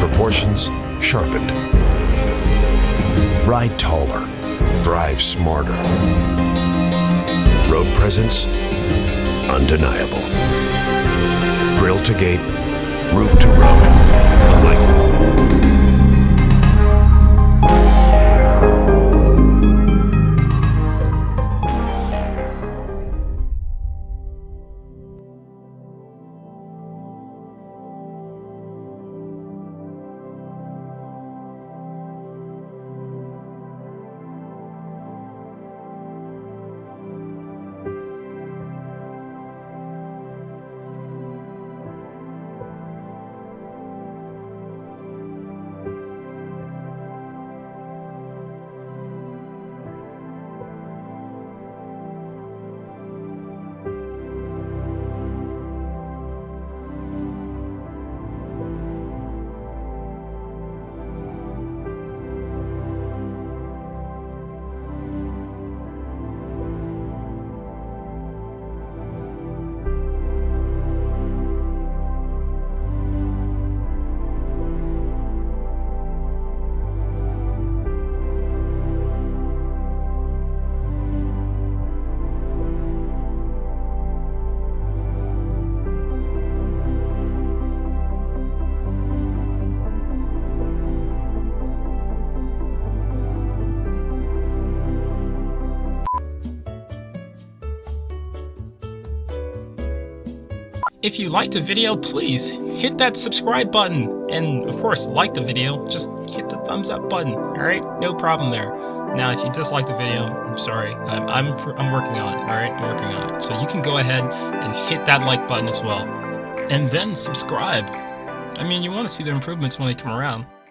Proportions sharpened. Ride taller. Drive smarter. Road presence undeniable. Grill to gate, roof to road. Unlikely. If you liked the video, please hit that subscribe button. And of course, like the video, just hit the thumbs up button. Alright, no problem there. Now, if you dislike the video, I'm sorry. I'm working on it, alright? I'm working on it. So you can go ahead and hit that like button as well. And then subscribe. I mean, you want to see the improvements when they come around.